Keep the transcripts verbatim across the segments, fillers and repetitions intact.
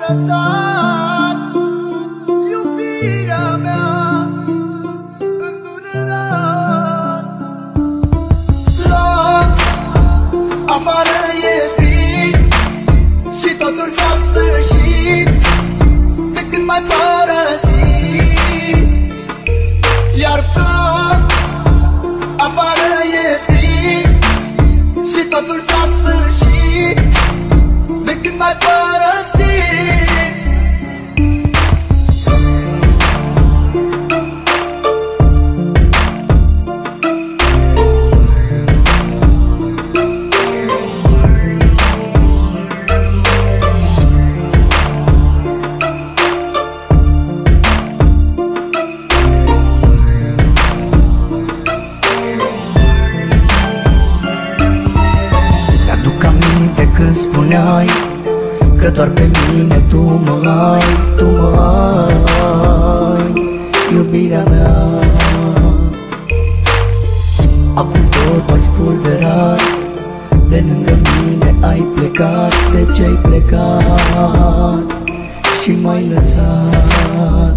lăsat iubirea mea îndurerat. La afară e frig și totul s-a sfârșit de când m-ai părăsit. Iar ploc, afară e frig și totul s-a sfârșit de când m-ai părăsit. Când spuneai că doar pe mine tu mă ai, tu mă ai, iubirea mea. Acum totul ai spulberat, de lângă mine ai plecat. De ce ai plecat și m-ai lăsat?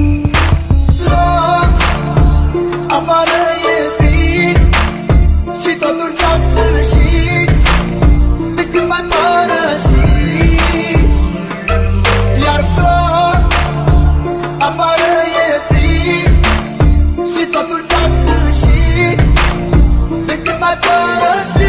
Loc, afară e frig și totul s-a sfârșit de când m-ai părăsit. Iar ploc, afară e frig și totul s-a sfârșit de când m-ai părăsit.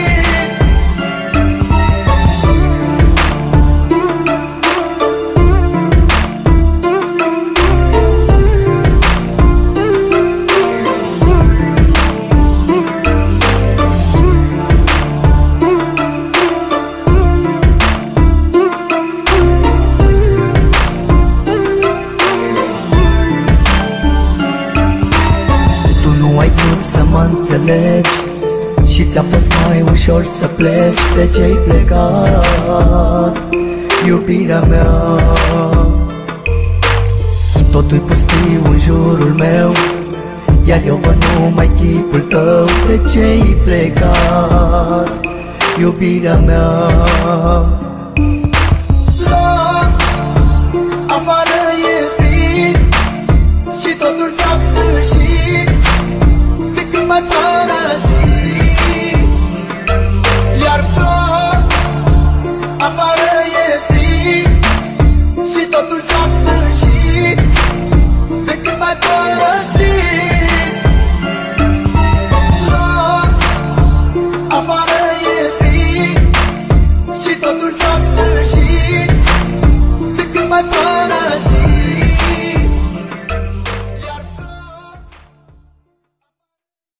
Să mă înțelegi și ți-a fost mai ușor să pleci. De ce-ai plecat, iubirea mea? Totul-i pustiu în jurul meu, iar eu văd numai chipul tău. De ce-ai plecat, iubirea mea? Loc, afară e frig și totul s-a sfârșit de când m-ai părăsit. Iar ploc, afară e frig și totul s-a sfârșit de când m-ai părăsit. Loc, afară e frig și totul s-a sfârșit de când m-ai părăsit.